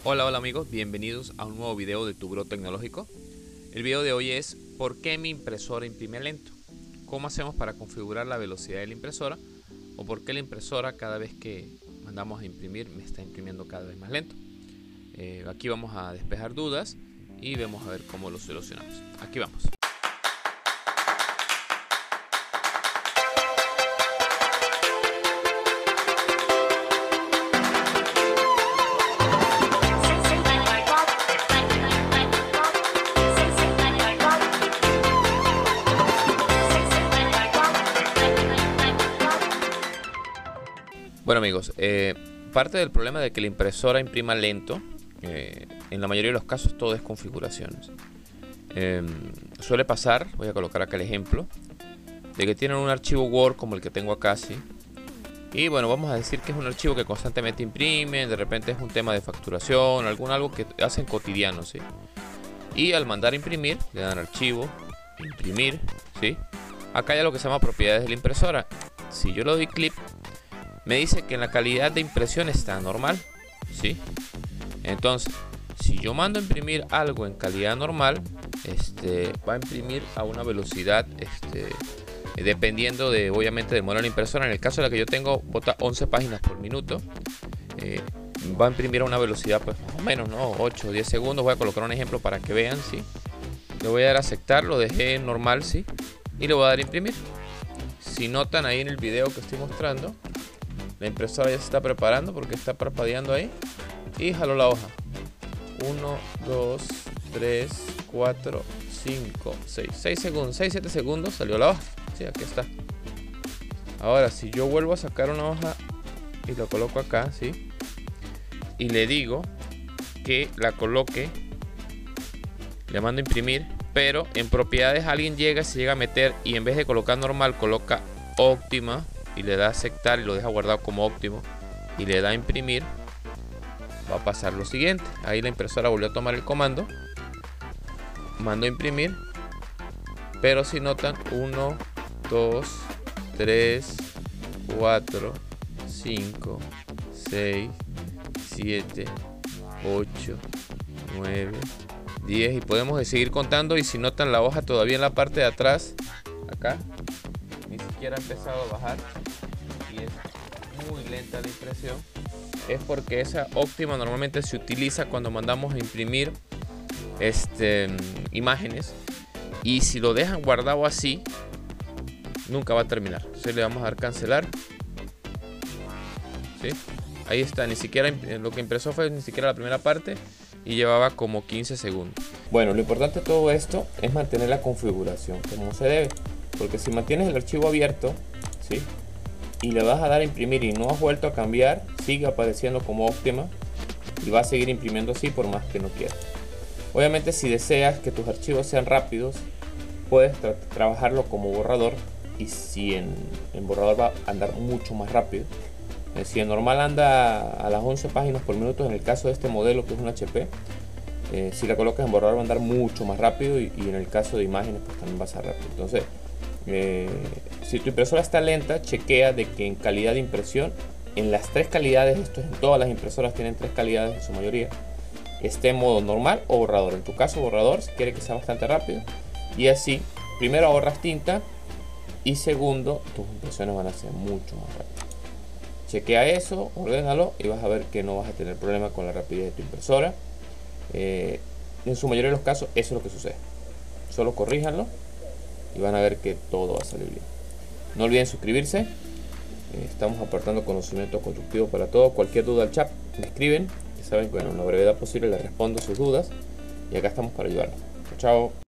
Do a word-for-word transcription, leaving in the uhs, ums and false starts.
Hola, hola amigos, bienvenidos a un nuevo video de Tu Bro Tecnológico. El video de hoy es ¿por qué mi impresora imprime lento? ¿Cómo hacemos para configurar la velocidad de la impresora? ¿O por qué la impresora cada vez que mandamos a imprimir me está imprimiendo cada vez más lento? Eh, aquí vamos a despejar dudas y vamos a ver cómo lo solucionamos. Aquí vamos. Bueno amigos, eh, parte del problema de que la impresora imprima lento, eh, en la mayoría de los casos todo es configuraciones. Eh, suele pasar, voy a colocar acá el ejemplo, de que tienen un archivo Word como el que tengo acá, ¿sí? Y bueno, vamos a decir que es un archivo que constantemente imprime, de repente es un tema de facturación, algún algo que hacen cotidiano, ¿sí? Y al mandar a imprimir, le dan archivo, imprimir, ¿sí? Acá hay algo que se llama propiedades de la impresora. Si yo le doy clic, me dice que la calidad de impresión está normal, ¿sí? Entonces, si yo mando a imprimir algo en calidad normal, este, va a imprimir a una velocidad, este, dependiendo de, obviamente, del modelo de la impresora. En el caso de la que yo tengo, bota once páginas por minuto, eh, va a imprimir a una velocidad, pues, más o menos, ¿no? ocho o diez segundos. Voy a colocar un ejemplo para que vean, ¿sí? Le voy a dar a aceptar, lo dejé en normal, ¿sí? Y le voy a dar a imprimir. Si notan ahí en el video que estoy mostrando, la impresora ya se está preparando porque está parpadeando ahí. Y jaló la hoja. uno, dos, tres, cuatro, cinco, seis. seis segundos, seis, siete segundos salió la hoja. Sí, aquí está. Ahora, si yo vuelvo a sacar una hoja y lo coloco acá, ¿sí? Y le digo que la coloque, le mando a imprimir, pero en propiedades alguien llega, se llega a meter y en vez de colocar normal, coloca óptima. Y le da a aceptar y lo deja guardado como óptimo y le da a imprimir, va a pasar lo siguiente. Ahí la impresora volvió a tomar el comando, mando a imprimir, pero si notan uno, dos, tres, cuatro, cinco, seis, siete, ocho, nueve, diez y podemos seguir contando. Y si notan la hoja todavía en la parte de atrás, acá ni siquiera ha empezado a bajar y es muy lenta la impresión. Es porque esa óptima normalmente se utiliza cuando mandamos a imprimir este, imágenes, y si lo dejan guardado así nunca va a terminar. Entonces le vamos a dar cancelar, ¿sí? Ahí está, ni siquiera lo que impresó fue ni siquiera la primera parte y llevaba como quince segundos. Bueno, lo importante de todo esto es mantener la configuración como se debe. Porque si mantienes el archivo abierto, ¿sí? Y le vas a dar a imprimir y no has vuelto a cambiar, sigue apareciendo como óptima y va a seguir imprimiendo así por más que no quieras. Obviamente, si deseas que tus archivos sean rápidos, puedes tra trabajarlo como borrador. Y si en, en borrador va a andar mucho más rápido. Eh, si en normal anda a las once páginas por minuto, en el caso de este modelo que es un H P, eh, si la colocas en borrador va a andar mucho más rápido. Y, y en el caso de imágenes, pues también va a ser rápido. Entonces, Eh, si tu impresora está lenta, chequea de que en calidad de impresión, en las tres calidades, esto es en todas las impresoras, tienen tres calidades en su mayoría, esté en modo normal o borrador. En tu caso borrador, si quieres que sea bastante rápido, y así primero ahorras tinta y segundo tus impresiones van a ser mucho más rápidas. Chequea eso, ordénalo y vas a ver que no vas a tener problema con la rapidez de tu impresora. Eh, en su mayoría de los casos eso es lo que sucede. Solo corríjanlo y van a ver que todo va a salir bien. No olviden suscribirse. Eh, estamos aportando conocimiento constructivo para todo. Cualquier duda al chat me escriben. Ya saben que bueno, en la brevedad posible les respondo sus dudas. Y acá estamos para ayudarlos. Chao.